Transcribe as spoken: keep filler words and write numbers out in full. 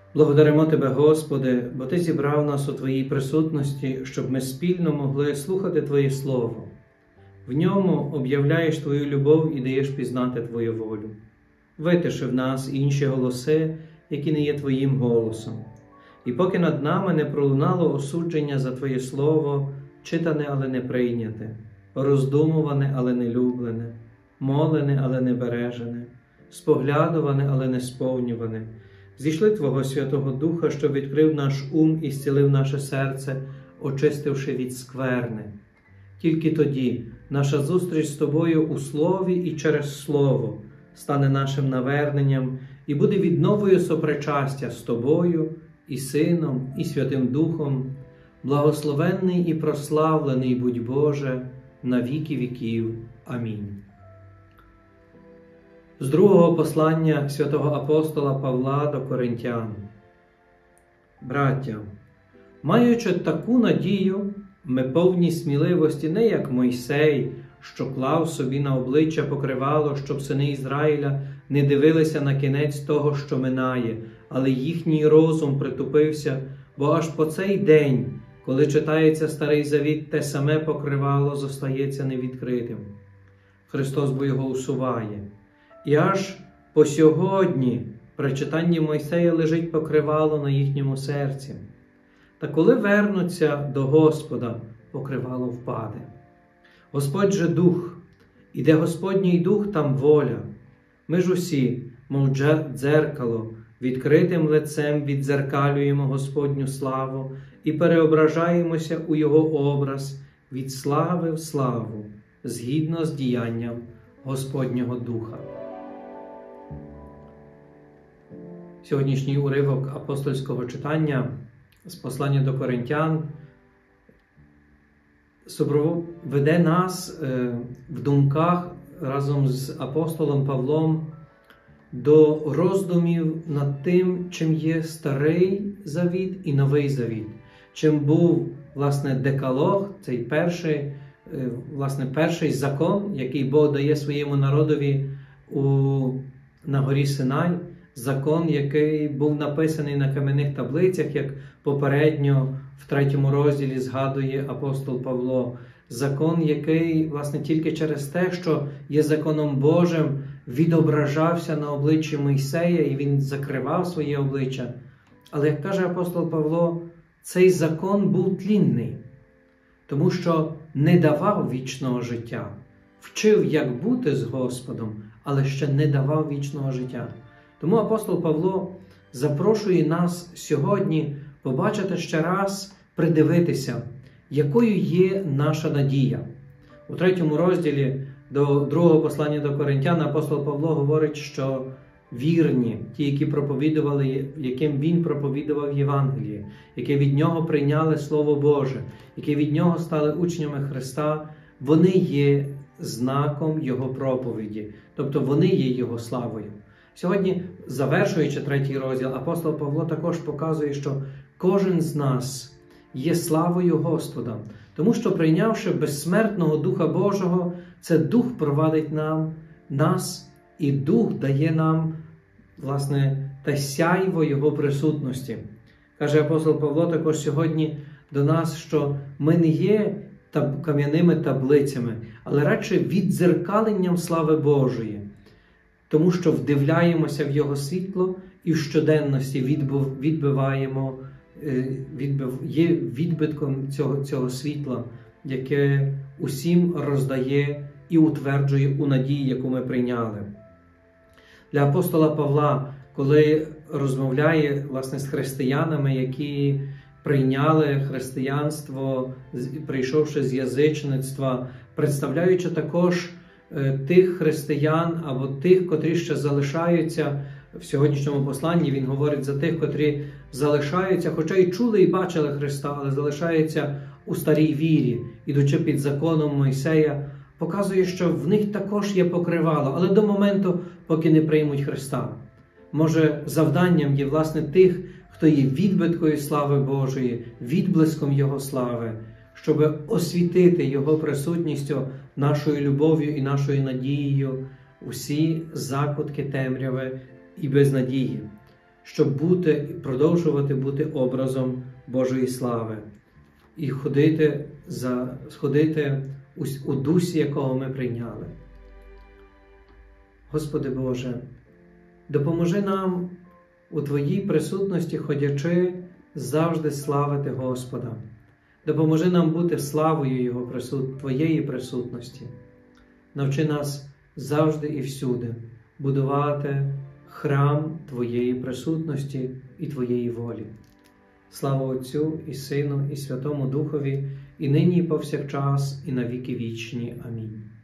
Благодаримо Тебе, Господи, бо Ти зібрав нас у Твоїй присутності, щоб ми спільно могли слухати Твоє Слово. В ньому об'являєш Твою любов і даєш пізнати Твою волю. Витиши в нас інші голоси, які не є Твоїм голосом. І поки над нами не пролунало осудження за Твоє Слово, читане, але не прийняте, роздумуване, але не люблене, молене, але не бережене, споглядуване, але не сповнюване, зійшли Твого Святого Духа, що відкрив наш ум і зцілив наше серце, очистивши від скверни. Тільки тоді наша зустріч з Тобою у Слові і через Слово стане нашим наверненням і буде відновою сопричастя з Тобою, і Сином, і Святим Духом. Благословенний і прославлений будь Боже на віки віків. Амінь. З другого послання святого апостола Павла до Коринтян. Браття, маючи таку надію, ми повні сміливості не як Мойсей, що клав собі на обличчя покривало, щоб сини Ізраїля не дивилися на кінець того, що минає, але їхній розум притупився, бо аж по цей день, коли читається Старий Завіт, те саме покривало зостається невідкритим. Христос бо його усуває. І аж по сьогодні при читанні Мойсея лежить покривало на їхньому серці. Та коли вернуться до Господа, покривало впаде. Господь же Дух, і де Господній Дух, там воля. Ми ж усі, мов дзеркало, відкритим лицем віддзеркалюємо Господню славу і переображаємося у Його образ від слави в славу, згідно з діянням Господнього Духа. Сьогоднішній уривок апостольського читання з послання до Коринтян веде нас в думках разом з апостолом Павлом до роздумів над тим, чим є Старий Завіт і Новий Завіт. Чим був, власне, декалог, цей перший, власне, перший закон, який Бог дає своєму народові у, на горі Синай, закон, який був написаний на кам'яних таблицях, як попередньо в третьому розділі згадує апостол Павло. Закон, який, власне, тільки через те, що є законом Божим, відображався на обличчі Мойсея, і він закривав своє обличчя. Але, як каже апостол Павло, цей закон був тлінний, тому що не давав вічного життя. Вчив, як бути з Господом, але ще не давав вічного життя. Тому апостол Павло запрошує нас сьогодні побачити ще раз, придивитися, якою є наша надія. У третьому розділі до другого послання до Коринтян апостол Павло говорить, що вірні, ті, які проповідували, яким він проповідував Євангеліє, які від нього прийняли Слово Боже, які від нього стали учнями Христа, вони є знаком Його проповіді, тобто вони є Його славою. Сьогодні, завершуючи третій розділ, апостол Павло також показує, що кожен з нас є славою Господа, тому що, прийнявши безсмертного Духа Божого, це Дух провадить нам, нас, і Дух дає нам, власне, те сяйво Його присутності. Каже апостол Павло також сьогодні до нас, що ми не є таб- кам'яними таблицями, але радше віддзеркаленням слави Божої, тому що вдивляємося в Його світло і в щоденності відбив, відбиваємо, відбив, є відбитком цього, цього світла, яке усім роздає і утверджує у надії, яку ми прийняли. Для апостола Павла, коли розмовляє, власне, з християнами, які прийняли християнство, прийшовши з язичництва, представляючи також тих християн або тих, котрі ще залишаються в сьогоднішньому посланні, він говорить за тих, котрі залишаються, хоча й чули і бачили Христа, але залишаються у старій вірі, ідучи під законом Мойсея, показує, що в них також є покривало, але до моменту, поки не приймуть Христа. Може, завданням є, власне, тих, хто є відбиткою слави Божої, відблиском Його слави, щоб освітити Його присутністю, нашою любов'ю і нашою надією усі закутки темряви і безнадії, щоб бути, продовжувати бути образом Божої слави і ходити, за, ходити у, у дусі, якого ми прийняли. Господи Боже, допоможи нам у Твоїй присутності, ходячи, завжди славити Господа. Допоможи нам бути славою Його присут... Твоєї присутності. Навчи нас завжди і всюди будувати храм Твоєї присутності і Твоєї волі. Слава Отцю і Сину, і Святому Духові, і нині, і повсякчас, і на віки вічні. Амінь.